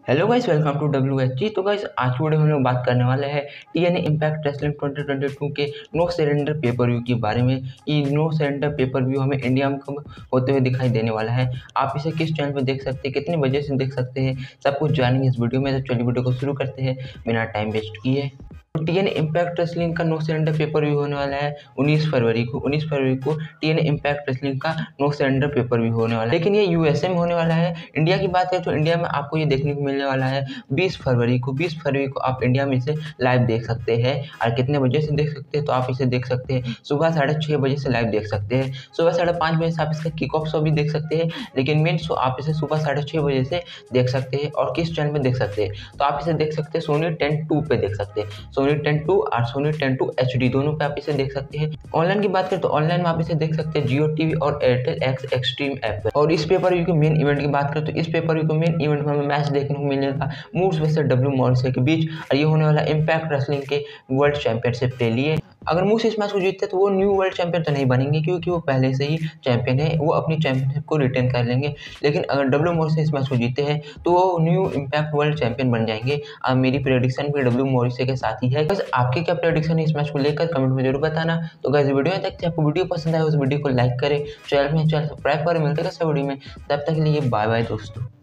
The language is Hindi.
Hello guys, welcome to WHG। तो गाइस आज की वीडियो में हम लोग बात करने वाले हैं TNA इम्पैक्ट रेसलिंग 2022 के नो सरेंडर पेपर व्यू के बारे में। ये नो सरेंडर पेपर व्यू हमें इंडिया में कब होते हुए दिखाई देने वाला है, आप इसे किस चैनल पर देख सकते हैं, कितने बजे से देख सकते हैं, सब कुछ जानेंगे इस वीडियो में। तो चलिए वीडियो को शुरू करते हैं बिना टाइम वेस्ट किए। TNA इम्पैक्ट रेसलिंग का नो सरेंडर पेपर व्यू होने वाला है 19 फरवरी को TNA इम्पैक्ट रेसलिंग का नो सरेंडर पेपर व्यू होने वाला है। लेकिन ये USA में होने वाला है। इंडिया की बात करें तो इंडिया में आपको ये देखने को मिलने वाला है 20 फरवरी को आप इंडिया में इसे लाइव देख सकते हैं। और कितने बजे से देख सकते हैं, तो आप इसे देख सकते हैं सुबह 6:30 बजे से लाइव देख सकते हैं। सुबह 5:30 बजे से आप इसका किक ऑफ शो भी देख सकते हैं, लेकिन मेन शो आप इसे सुबह 6:30 बजे से देख सकते हैं। और किस चैनल पर देख सकते हैं, तो आप इसे देख सकते हैं सोनी 10-2 पे देख सकते हैं। सोनी 10-2 और सोनी 10-2 HD दोनों पे आप इसे देख सकते हैं। ऑनलाइन की बात करें तो ऑनलाइन में आप इसे देख सकते हैं जियो टीवी और एयरटेल एक्स एक्सट्रीम ऐप पर। और इस पेपर व्यू के मेन इवेंट की बात करें तो इस पेपर व्यू के मेन इवेंट में हमें मैच देखने को मिलेगा मूड्स वर्सेस डब्ल्यू मॉरिस के बीच, और ये होने वाला इम्पैक्ट रेसलिंग के वर्ल्ड चैंपियनशिप के लिए। अगर मूस इस मैच को जीतते तो वो न्यू वर्ल्ड चैंपियन तो नहीं बनेंगे, क्योंकि वो पहले से ही चैंपियन है, वो अपनी चैंपियनशिप को रिटेन कर लेंगे। लेकिन अगर डब्ल्यू मॉरिस इस मैच को जीते हैं तो वो न्यू इम्पैक्ट वर्ल्ड चैंपियन बन जाएंगे। अब मेरी प्रेडिक्शन भी डब्ल्यू मॉरिस के साथ ही है। बस आपके क्या प्रेडिक्शन है इस मैच को लेकर, कमेंट में जरूर बताना। तो गाइस वीडियो में देखते हैं, आपको वीडियो पसंद आए उस वीडियो को लाइक करें, चैनल सब्सक्राइब करें। मिलते हैं वीडियो में, तब तक के लिए बाय बाय दोस्तों।